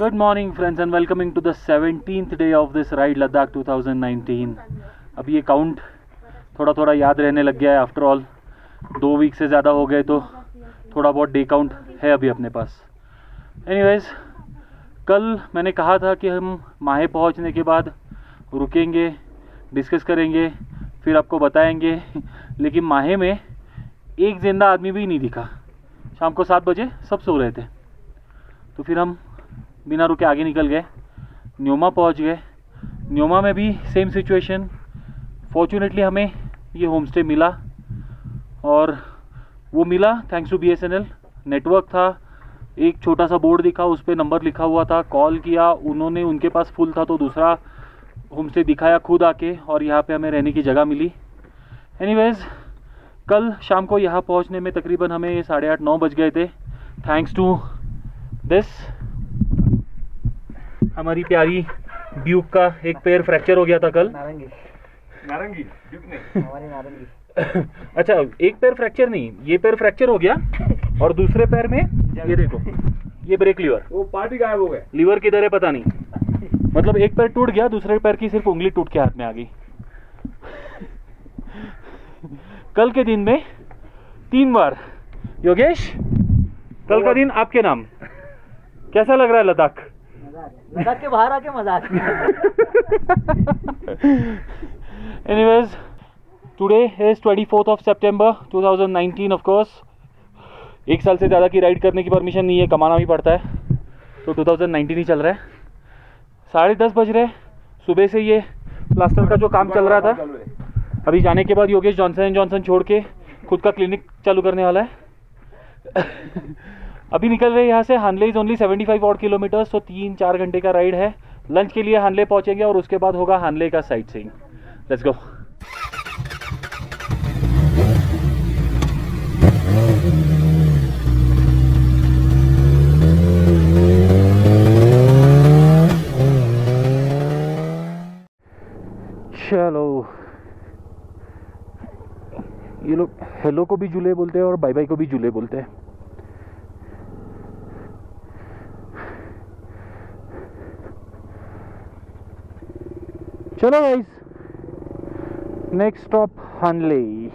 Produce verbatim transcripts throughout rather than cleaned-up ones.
Good morning friends and welcoming to the seventeenth day of this ride Ladakh twenty nineteen. अब ये count थोड़ा थोड़ा याद रहने लग गया है. आफ्टर ऑल दो वीक से ज़्यादा हो गए तो थोड़ा बहुत डे काउंट है अभी अपने पास. एनीवेज, कल मैंने कहा था कि हम माहे पहुंचने के बाद रुकेंगे, डिस्कस करेंगे, फिर आपको बताएंगे. लेकिन माहे में एक जिंदा आदमी भी नहीं दिखा. शाम को सात बजे सब सो रहे थे. तो फिर हम बिना रुके आगे निकल गए, न्योमा पहुंच गए. न्योमा में भी सेम सिचुएशन. फॉर्चुनेटली हमें ये होम स्टे मिला और वो मिला thanks to B S N L. Network था, एक छोटा सा बोर्ड दिखा, उस पर नंबर लिखा हुआ था. कॉल किया, उन्होंने, उनके पास फुल था तो दूसरा होम स्टे दिखाया खुद आके और यहाँ पे हमें रहने की जगह मिली. एनीवेज, कल शाम को यहाँ पहुँचने में तकरीबन हमें साढ़े आठ नौ बज गए थे. थैंक्स टू दिस हमारी प्यारी ड्यूक का एक पैर फ्रैक्चर हो गया था कल. नारंगी नारंगी ड्यूक नहीं हमारी नारंगी. अच्छा, एक पैर फ्रैक्चर नहीं, ये पैर फ्रैक्चर हो गया और दूसरे पैर में ये देखो, ये ब्रेक लीवर, वो पार्टी गायब हो गए. लीवर किधर है पता नहीं. मतलब एक पैर टूट गया, दूसरे पैर की सिर्फ उंगली टूट के हाथ में आ गई. कल के दिन में तीन बार. योगेश, कल का दिन आपके नाम. कैसा लग रहा है लद्दाख? लद्दाख के बाहर आके मजा आता है. Anyways, today is twenty fourth of September twenty nineteen. Of course एक साल से ज़्यादा की राइड करने की परमिशन नहीं है, कमाना भी पड़ता है. तो ट्वेंटी नाइनटीन ही चल रहा है. साढ़े दस बज रहे. सुबह से ये प्लास्टर का जो काम चल रहा था, अभी जाने के बाद योगेश जॉनसन एंड जॉनसन छोड़ के खुद का क्लिनिक चालू करने वाला है. अभी निकल रहे यहाँ से. Hanle is only seventy five odd kilometres, तो तीन चार घंटे का राइड है. लंच के लिए हानले पहुँचेंगे और उसके बाद होगा हानले का साइट सीइंग. Let's go. चलो, ये लोग हेलो को भी जुले बोलते हैं और बाय बाय को भी जुले बोलते हैं. चलो guys, next stop Hanle.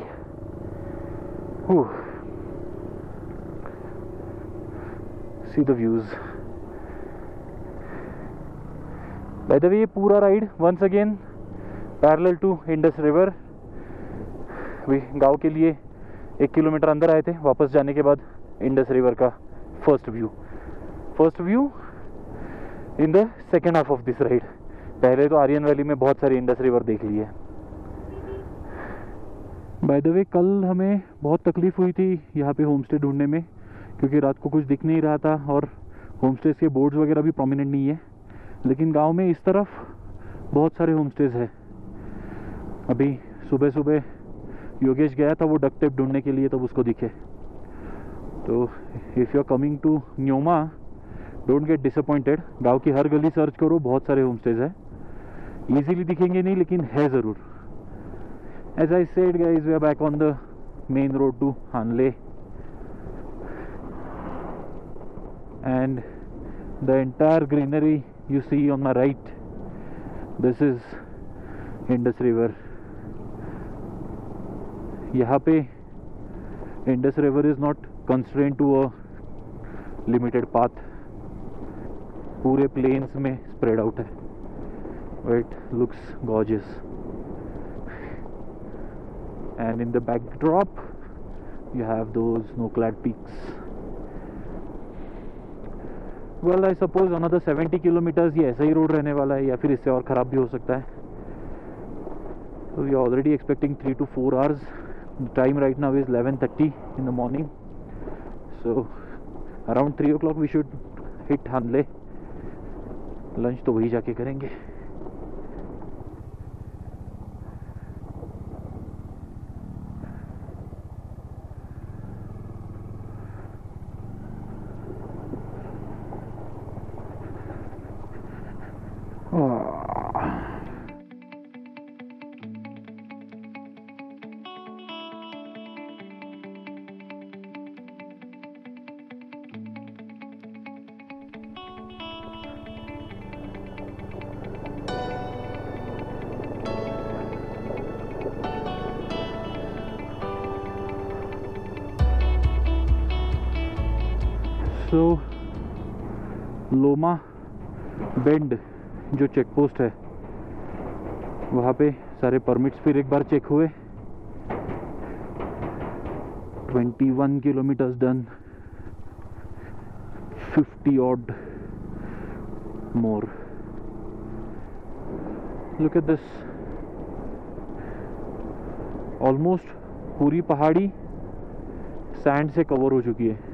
See the views. By the way, ये पूरा ride once again parallel to Indus river. वे गांव के लिए एक किलोमीटर अंदर आए थे. वापस जाने के बाद इंडस रिवर का first view first view in the second half of this ride. पहले तो आर्यन वैली में बहुत सारी इंडस रिवर देख ली है. बाय द वे, कल हमें बहुत तकलीफ हुई थी यहाँ पे होम स्टे ढूंढने में, क्योंकि रात को कुछ दिख नहीं रहा था और होम स्टेज के बोर्ड्स वगैरह भी प्रोमिनेंट नहीं है. लेकिन गांव में इस तरफ बहुत सारे होम स्टेज है. अभी सुबह सुबह योगेश गया था वो डक टेप ढूंढने के लिए, तब उसको दिखे. तो if you are coming to Nyoma, don't get disappointed. गांव की हर गली सर्च करो, बहुत सारे होम स्टेज है. इजीली दिखेंगे नहीं, लेकिन है ज़रूर. As I said guys, we are back on the main road to Hanle and the entire greenery you see on my right, this is Indus River. यहाँ पे Indus River is not constrained to a limited path. पूरे plains में spread out है. It looks gorgeous. And in the backdrop you have those snow-clad peaks. Well, I suppose another seventy kilometers ये ऐसा ही road रहने वाला है, या फिर इससे और ख़राब भी हो सकता है. So we are already expecting three to four hours. The time right now is eleven thirty in the morning. So around three o'clock we should hit Hanle. Lunch तो वही जाके करेंगे. सो लोमा बेंड जो चेक पोस्ट है वहाँ पे सारे permits फिर एक बार चेक हुए. twenty-one kilometers done, fifty odd more. Look at this. Almost पूरी पहाड़ी सैंड से कवर हो चुकी है.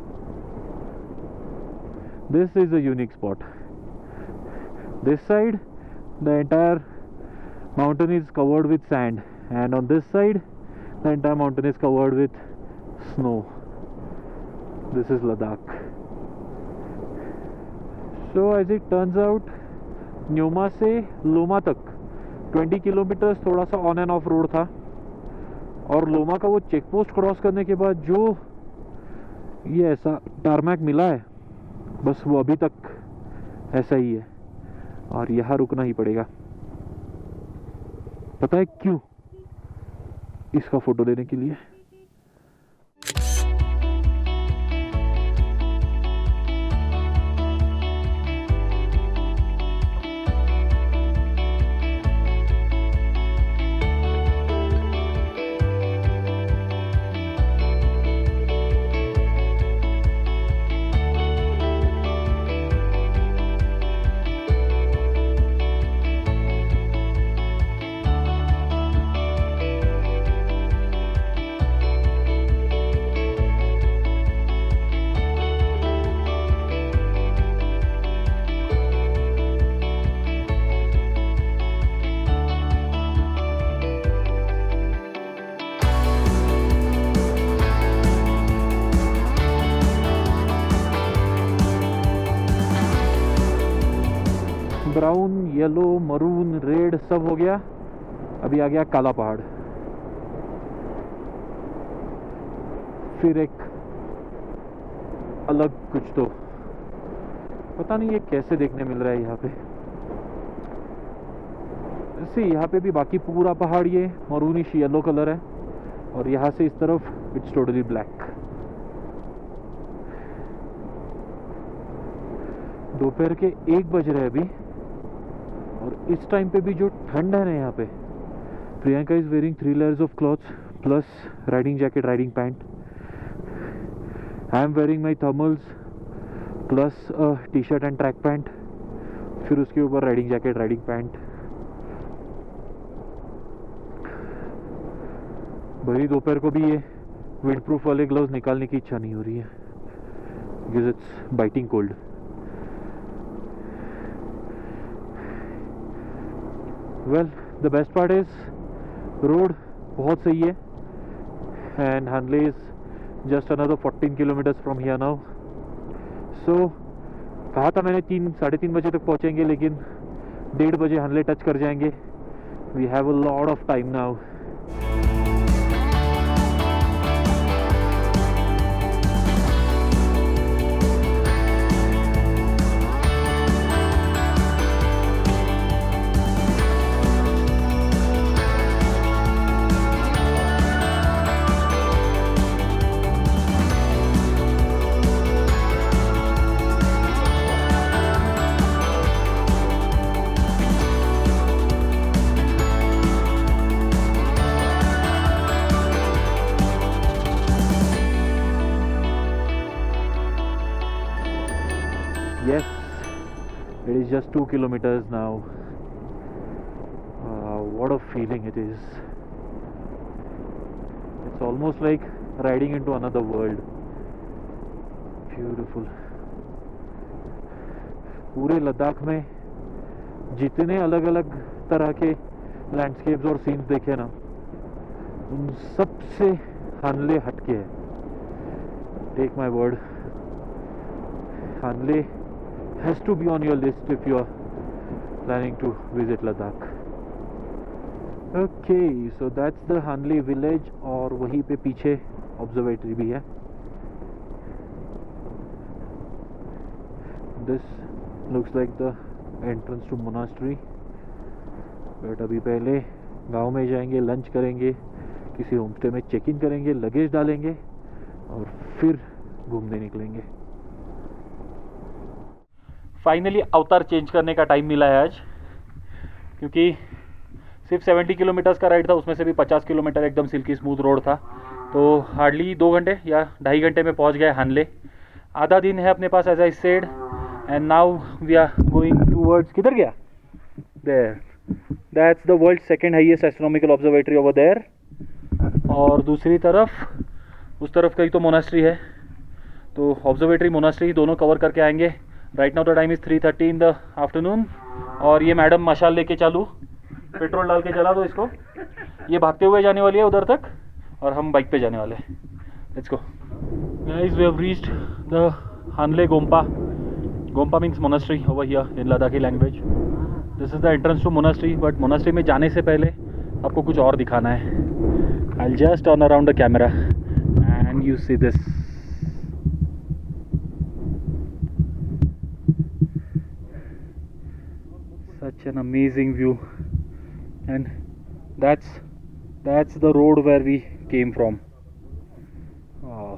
This is a unique spot. This side the entire mountain is covered with sand, and on this side the entire mountain is covered with snow. This is Ladakh. So as it turns out, Nyoma से लोमा तक twenty kilometres थोड़ा सा on end of road था, और लोमा का वो check post cross करने के बाद जो ये ऐसा टारमैक मिला है, बस वो अभी तक ऐसा ही है, और यहाँ रुकना ही पड़ेगा. पता है क्यों? इसका फोटो लेने के लिए. ब्राउन, येलो, मरून, रेड सब हो गया. अभी आ गया काला पहाड़. फिर एक अलग कुछ, तो पता नहीं ये कैसे देखने मिल रहा है यहाँ पे. ऐसे यहाँ पे भी बाकी पूरा पहाड़ ये मरूनिश येलो कलर है, और यहाँ से इस तरफ इट्स टोटली ब्लैक. दोपहर के एक बज रहे अभी, और इस टाइम पे भी जो ठंड है ना यहाँ पे. Priyanka is wearing three layers of clothes plus riding jacket, riding pant. I am wearing my thermals plus T shirt and track pant. फिर उसके ऊपर राइडिंग जैकेट, राइडिंग पैंट. भरी दोपहर को भी ये विंड प्रूफ वाले ग्लव्स निकालने की इच्छा नहीं हो रही है, because it's biting cold. Well the best part is road बहुत सही है, and Hanle is just another fourteen kilometres from here now. So कहा था मैंने तीन साढ़े तीन बजे तक पहुंचेंगे, लेकिन डेढ़ बजे हानले टच कर जाएंगे. We have a lot of time now. Yes, it is just two kilometers now. Uh, what a feeling it is. It's almost like riding into another world. Beautiful. पूरे लद्दाख में जितने अलग अलग तरह के लैंडस्केप्स और सीन्स देखे ना, उन सब से हानले हटके है. Take my word, Hanle has to be on your list if you are planning to visit Ladakh. Okay, so that's the Hanle village, और वहीं पे पीछे ऑब्जर्वेटरी भी है. This looks like the entrance to monastery. But अभी पहले गांव में जाएंगे, लंच करेंगे, किसी होमस्टे में चेक इन करेंगे, लगेज डालेंगे, और फिर घूमने निकलेंगे. फाइनली अवतार चेंज करने का टाइम मिला है आज, क्योंकि सिर्फ सत्तर किलोमीटर्स का राइड था, उसमें से भी पचास किलोमीटर एकदम सिल्की स्मूथ रोड था। तो हार्डली दो घंटे या ढाई घंटे में पहुंच गए हानले। आधा दिन है अपने पास as I said, and now we are going towards, किधर गया, there, that's the world second highest astronomical observatory over there. और दूसरी तरफ उस तरफ कहीं तो मोनास्ट्री है, तो ऑब्जर्वेटरी मोनास्ट्री दोनों कवर करके आएंगे। Right now the time is three thirty in the afternoon, और ये मैडम मशाल लेके चालू, पेट्रोल डाल के चला दो इसको। ये भागते हुए जाने वाली है उधर तक, और हम बाइक पे जाने वाले हैं। Let's go guys, we have reached the Hanle gompa. Gompa means monastery over here in Ladakhi language. This is the entrance to monastery, but monastery में जाने से पहले आपको कुछ और दिखाना है। I will just turn around the camera and you see this. Such an amazing view, and that's that's the road where we came from. Wow.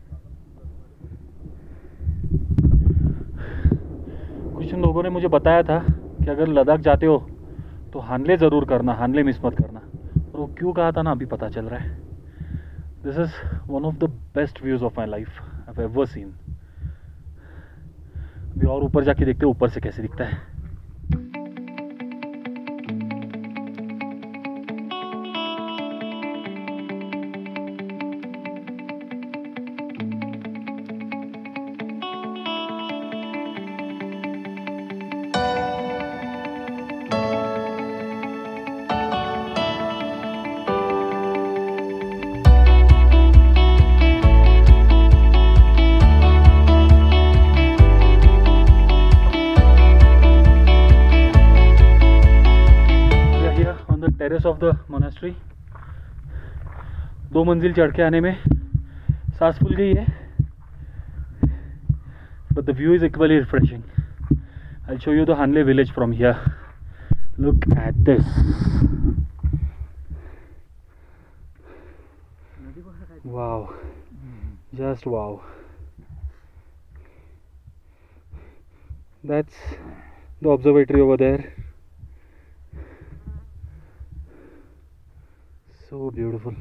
कुछ लोगों ने मुझे बताया था कि अगर लद्दाख जाते हो तो हानले ज़रूर करना, हानले मिस मत करना, और वो क्यों कहा था ना अभी पता चल रहा है। This is one of the best views of my life I have ever seen. अभी और ऊपर जाके देखते हो ऊपर से कैसे दिखता है। Terrace of the monastery. दो मंजिल चढ़ के आने में सांस फूल गई है, but the view is equally refreshing. I will show you the Hanle village from here. Look at this, wow, just wow. That's the observatory over there, so beautiful।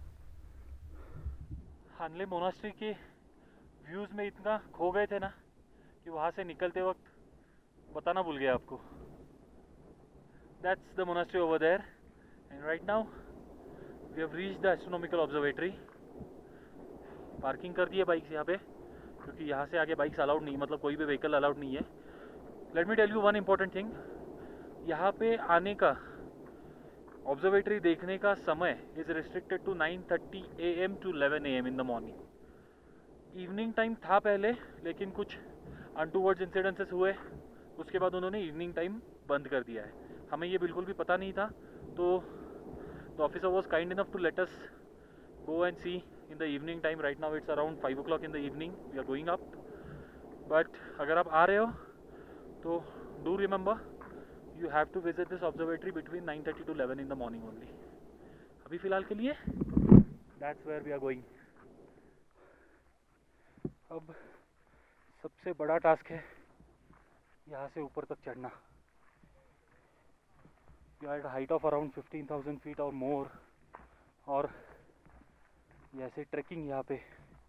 Hanle monastery के व्यूज़ में इतना खो गए थे ना कि वहाँ से निकलते वक्त बताना भूल गया आपको। That's the monastery over there, and right now we have reached the astronomical observatory. Parking कर दी है बाइक्स यहाँ पे, क्योंकि यहाँ से आगे बाइक्स अलाउड नहीं, मतलब कोई भी व्हीकल अलाउड नहीं है। Let me tell you one important thing, यहाँ पे आने का, ऑब्जर्वेटरी देखने का समय is restricted to nine thirty A M to eleven A M in the morning. Evening time था पहले, लेकिन कुछ अनटूवर्ड्स इंसिडेंसेस हुए, उसके बाद उन्होंने इवनिंग टाइम बंद कर दिया है। हमें ये बिल्कुल भी पता नहीं था, तो the officer was kind enough to let us go and see in the evening time. Right now it's around five o'clock in the evening, we are going up. But अगर आप आ रहे हो तो do remember, you have to visit this observatory between nine thirty to eleven in the morning only। अभी फ़िलहाल के लिए that's where we are going। अब सबसे बड़ा टास्क है यहाँ से ऊपर तक चढ़ना। We are at a height of around fifteen thousand feet or more, और ऐसे ट्रैकिंग यहाँ पे,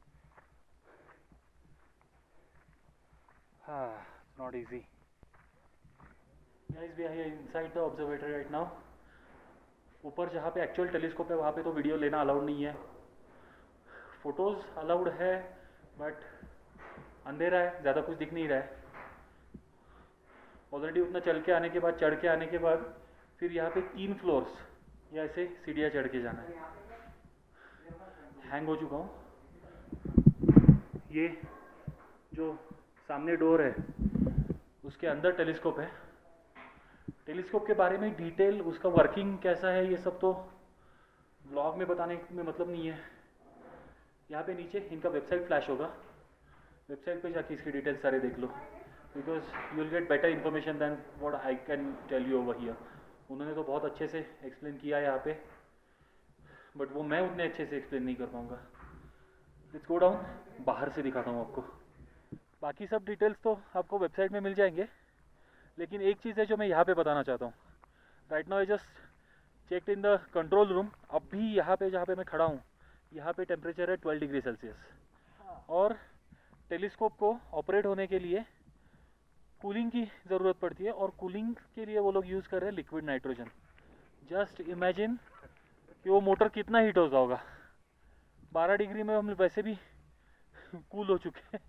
हाँ, not easy। Guys, we are here inside the observatory right now। ऊपर जहाँ पे एक्चुअल टेलीस्कोप है वहाँ पे तो वीडियो लेना अलाउड नहीं है, फोटोज़ अलाउड है, बट अंधेरा है, ज़्यादा कुछ दिख नहीं रहा है। ऑलरेडी उतना चल के आने के बाद, चढ़ के आने के बाद, फिर यहाँ पे तीन फ्लोर्स या ऐसे सीढ़ियाँ चढ़ के जाना है। हैंग हो चुका हूँ। ये जो सामने डोर है उसके अंदर टेलीस्कोप है। टेलीस्कोप के बारे में डिटेल, उसका वर्किंग कैसा है, ये सब तो ब्लॉग में बताने में मतलब नहीं है। यहाँ पे नीचे इनका वेबसाइट फ्लैश होगा, वेबसाइट पे जाके इसकी डिटेल्स सारे देख लो, because you will get better information than what I can tell you over here. उन्होंने तो बहुत अच्छे से एक्सप्लेन किया है यहाँ पे, बट वो मैं उतने अच्छे से एक्सप्लेन नहीं कर पाऊँगा। लेट्स गो डाउन, बाहर से दिखाता हूँ आपको। बाकी सब डिटेल्स तो आपको वेबसाइट में मिल जाएंगे, लेकिन एक चीज़ है जो मैं यहाँ पे बताना चाहता हूँ। Right now I just checked in the control room. अभी यहाँ पे जहाँ पे मैं खड़ा हूँ, यहाँ पे टेम्परेचर है ट्वेल्व डिग्री सेल्सियस, और टेलीस्कोप को ऑपरेट होने के लिए कूलिंग की ज़रूरत पड़ती है, और कूलिंग के लिए वो लोग यूज़ कर रहे हैं लिक्विड नाइट्रोजन। जस्ट इमेजिन कि वो मोटर कितना हीट होता होगा। बारह डिग्री में हम वैसे भी कूल हो चुके हैं।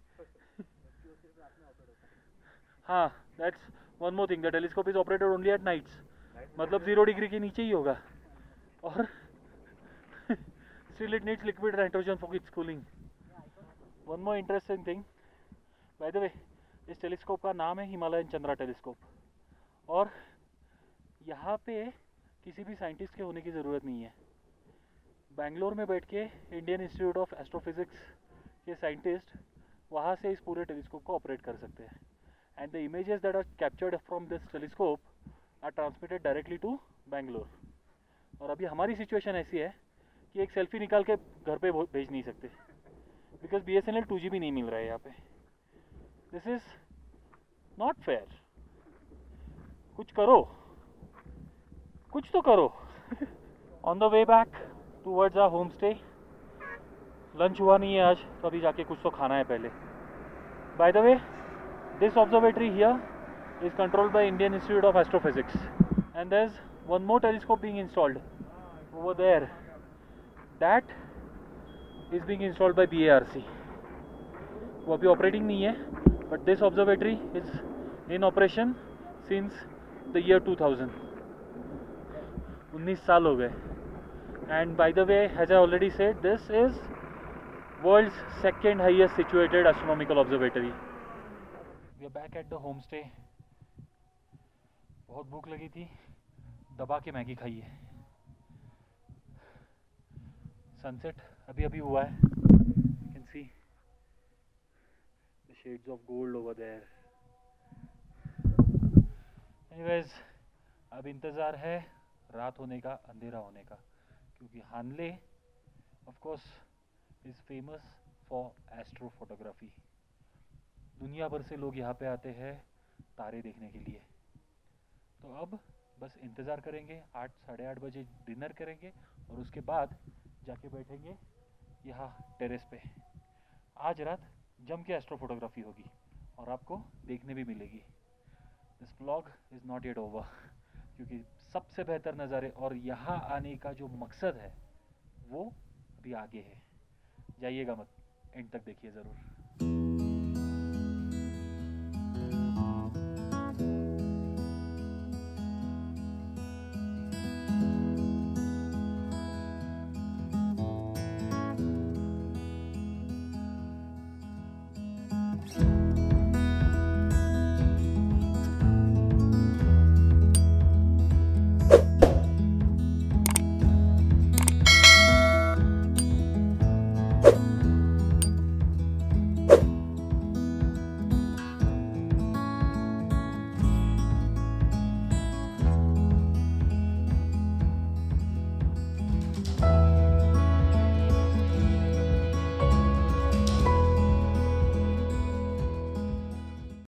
हाँ, that's one more thing, the telescope is operated only at nights, मतलब जीरो डिग्री के नीचे ही होगा, और still it needs liquid nitrogen for its cooling. One more interesting thing, by the way, इस टेलीस्कोप का नाम है हिमालयन चंद्रा टेलीस्कोप, और यहाँ पे किसी भी साइंटिस्ट के होने की ज़रूरत नहीं है। बेंगलोर में बैठ के इंडियन इंस्टीट्यूट ऑफ एस्ट्रोफिजिक्स के साइंटिस्ट वहाँ से इस पूरे टेलीस्कोप को ऑपरेट कर सकते हैं, and the images that are captured from this telescope are transmitted directly to Bangalore. और अभी हमारी सिचुएशन ऐसी है कि एक सेल्फी निकाल के घर पे भेज नहीं सकते, because B S N L two G भी नहीं मिल रहा है यहाँ पे। This is not fair. कुछ करो, कुछ तो करो। On the way back towards our home stay, lunch हुआ नहीं है आज, तो अभी जाके कुछ तो खाना है पहले। By the way, this observatory here is controlled by Indian Institute of Astrophysics, and there is one more telescope being installed over there, that is being installed by B A R C. वो अभी operating नहीं है, but this observatory is in operation since the year two thousand. उन्नीस साल हो गए। And by the way, as I already said, this is world's second highest situated astronomical observatory. We are back at the home stay. बहुत भूख लगी थी, दबा के मैगी खाई है। सनसेट अभी अभी हुआ है, you can see the shades of gold over there. Anyways, अब इंतज़ार है रात होने का, अंधेरा होने का, क्योंकि Hanle of course is famous for astro photography. दुनिया भर से लोग यहाँ पे आते हैं तारे देखने के लिए। तो अब बस इंतज़ार करेंगे, आठ साढ़े आठ बजे डिनर करेंगे, और उसके बाद जाके बैठेंगे यहाँ टेरेस पे। आज रात जम के एस्ट्रो फोटोग्राफी होगी, और आपको देखने भी मिलेगी। This vlog is not yet over, क्योंकि सबसे बेहतर नज़ारे और यहाँ आने का जो मकसद है वो अभी आगे है। जाइएगा मत, एंड तक देखिए ज़रूर।